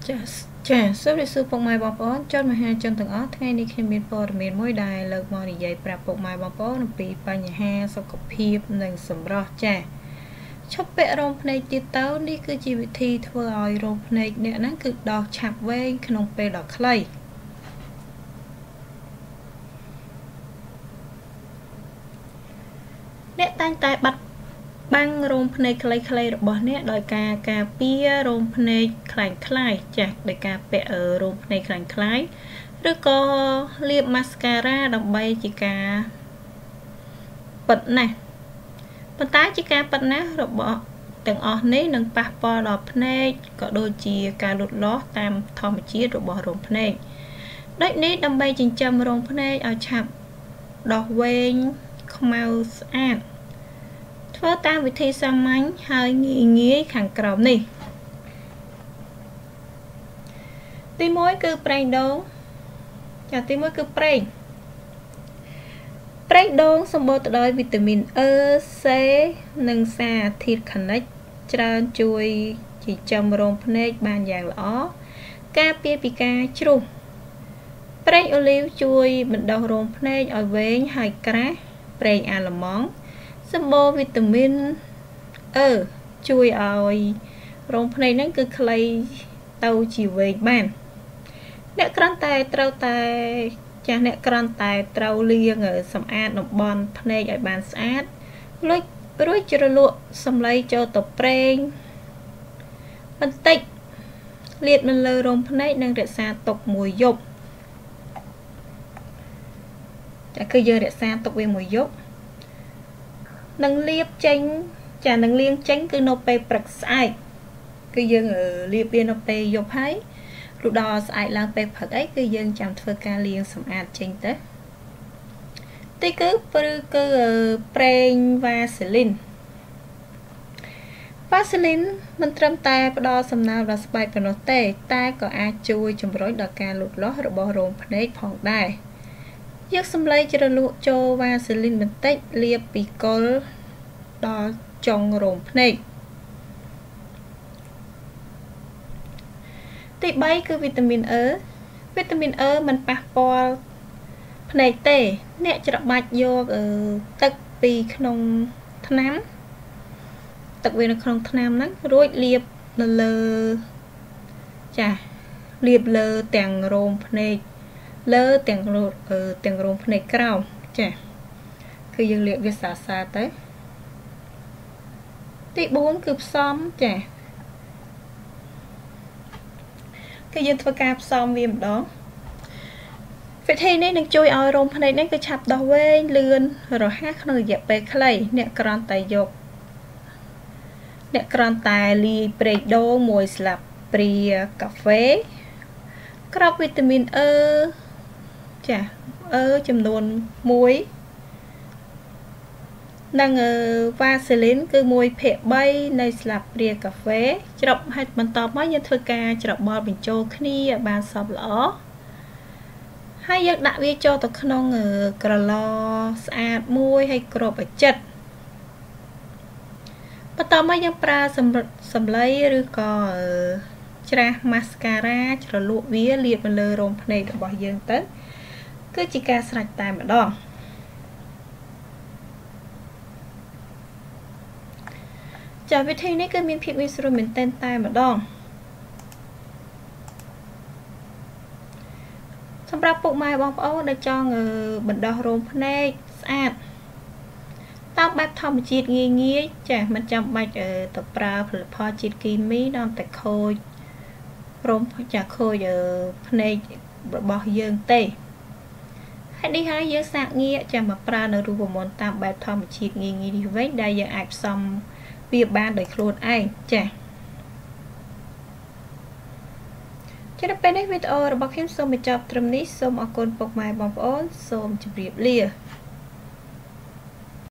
ចាសូមសួរពុកម៉ែបងប្អូនចុះមហាជនទាំងអស់ថ្ងៃនេះខ្ញុំមានព័ត៌មានមួយដែលលើកមកនិយាយប្រាប់ពុកម៉ែបងប្អូនអំពីបញ្ហាសុខភាពនិងសម្រស់ចាឈប់ពាក់រោមភ្នែកទៀតទៅនេះគឺជាវិធីធ្វើឲ្យរោមភ្នែកអ្នកហ្នឹងគឺដកឆាប់វែងក្នុងពេលដ៏ខ្លីអ្នកតែងតែបាត់បាំងរោមភ្នែកខ្លីៗរបស់អ្នកដោយការការពាររោមភ្នែកคล้ายៗចាស់ដោយការពាក់រោមភ្នែកคล้ายៗឬក៏លាប mascara ដើម្បីជាការពិតណាស់ប៉ុន្តែជាការពិតណាស់របស់ទាំងអស់នេះនឹងប៉ះពាល់ដល់ភ្នែកក៏ដូចជាការលូតលាស់តាមធម្មជាតិរបស់រោមភ្នែកដូចនេះដើម្បីចិញ្ចឹមរោមភ្នែកឲ្យឆាប់ដោះវែងខ្មៅស្អាតធ្វើតាមវិធីសាមញ្ញហើយងាយខាងក្រោមនេះទី1គឺប្រេងដូងទី1គឺប្រេងដូងសម្បូរទៅដោយវីតាមីន E, C និងសារធាតុខានិចច្រើនជួយចិញ្ចឹមរោមភ្នែកបានយ៉ាងល្អការពារពីការជ្រុះប្រេងអូលីវជួយបណ្ដុះរោមភ្នែកឲ្យវែងហើយក្រាស់ប្រេងអាឡឺម៉ង់សម្បូរវីតាមីន E ជួយឲ្យរោមភ្នែកហ្នឹងគឺខ្លីទៅជាវែងបានអ្នកគ្រាន់តែត្រូវលាងសម្អាតតំបន់ភ្នែកឲ្យបានស្អាតរួចជ្រលក់សម្លៃចូលទៅប្រេងបន្តិចលាបនៅលើរោមភ្នែកនិងរក្សាទុកមួយយប់គឺយើងរក្សាទុកវាមួយយប់នឹងលាបចេញនឹងលាងចេញគឺនៅពេលព្រឹកស្អែកគឺយើងលាបវានៅពេលយប់ហើយលុះដល់ស្អែកឡើងពេលព្រឹកអីគឺយើងចាំធ្វើការលាងសម្អាតចេញទៅទីគឺប្រេងវ៉ាសេលីនមិនត្រឹមតែផ្ដល់សំណើមដល់ស្បែកប៉ុណ្ណោះទេតែក៏អាចជួយជំរុញដល់ការលូតលាស់របស់រោមភ្នែកផងដែរយកសម្លៃជ្រលក់ចូលវ៉ាសេលីនបន្តិចលាបពីគល់ដល់ចុងរោមភ្នែកទី3គឺវីតាមីន E មិនប៉ះពាល់ភ្នែកទេអ្នកច្របាច់យកទឹកពីក្នុងថ្នាំទឹកវានៅក្នុងថ្នាំហ្នឹងរួចលាបនៅលើលាបលើទាំងរោមភ្នែកលើទាំងរោមភ្នែកក្រោមគឺយើងលាបវាស្អាតទៅទី4គឺផ្សំគឺយើងធ្វើការផ្សំវាម្ដងវិធីនេះនឹងជួយឲ្យរោមភ្នែកនេះគឺឆាប់ដោះវែងលឿនរហ័សក្នុងរយៈពេលខ្លីអ្នកគ្រាន់តែលាយប្រេងដូងមួយស្លាបព្រាកាហ្វេក្របវីតាមីន E ចំនួន1និងវ៉ាសេលីនគឺ1/3នៃស្លាបព្រាកាហ្វេច្របាច់ហើយបន្តមកយើងធ្វើការច្របល់បញ្ចូលគ្នាឲ្យបានសព្វល្អហើយយើងដាក់វាចូលទៅក្នុងក្រឡស្អាតមួយហើយគ្របឲ្យជិតបន្តមកយើងប្រើសម្លៃឬក៏ច្រាស mascara ជ្រលក់វាលាបនៅលើរោមភ្នែករបស់យើងទៅគឺជាការស្រេចតែម្ដងវិធីនេះគឺមានភាពងាយស្រួលមែនទែនតែម្ដងសម្រាប់ពុកម៉ែបងប្អូនដែលចង់បណ្ដោះរោមភ្នែកស្អាតតាមបែបធម្មជាតិងាយមិនចាំបាច់ទៅប្រើផលិតផលជាតិគីមីនាំតែខូចរោមខូចភ្នែករបស់យើងទេហើយនេះហើយយើងសាកងាកចាំមកប្រើនៅរូបមន្តតាមបែបធម្មជាតិងាយនេះវិញដែលយើងអាចផ្សំវាបានដោយខ្លួនឯងនៅពេលនេះវីដេអូរបស់ខ្ញុំសូមបញ្ចប់ត្រឹមនេះសូមអរគុណពុកម៉ែបងប្អូនសូមជម្រាបលា